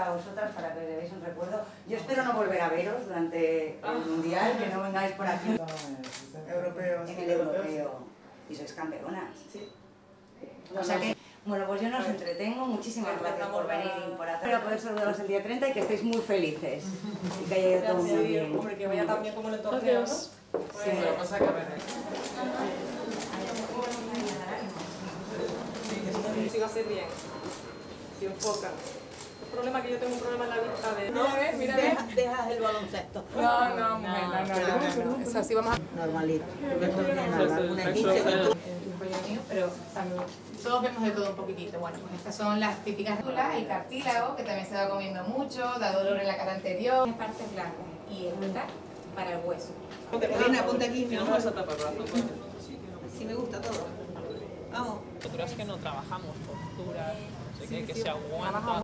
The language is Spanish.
a vosotras para que os llevéis un recuerdo. Yo espero no volver a veros durante el Mundial, que no vengáis por aquí. Europeo, En el europeo. Y sois campeonas. Sí. O sea que, bueno, pues yo no os entretengo. Muchísimas gracias por venir y por hacer. Para poder saludaros el día 30 y que estéis muy felices. Y que haya ido todo muy bien. Hombre, que vaya tan bien como en el torneo, ¿no? Sí. Lo que pasa es que a ver. Sí, va a ser bien. Si enfoca. El problema es que yo tengo un problema en la vista de... Mira, dejas el baloncesto. No, mujer, no. Es así, vamos a... Normalito. Alguna dice pero también todos vemos de todo un poquitito. Bueno, pues estas son las típicas dulas, el cartílago, que también se va comiendo mucho, da dolor en la cara anterior, las partes blancas y esta para el hueso. Apunta aquí, mi amor. Sí me gusta todo. Vamos. Nosotras que no trabajamos posturas, no sé qué, que se aguanta.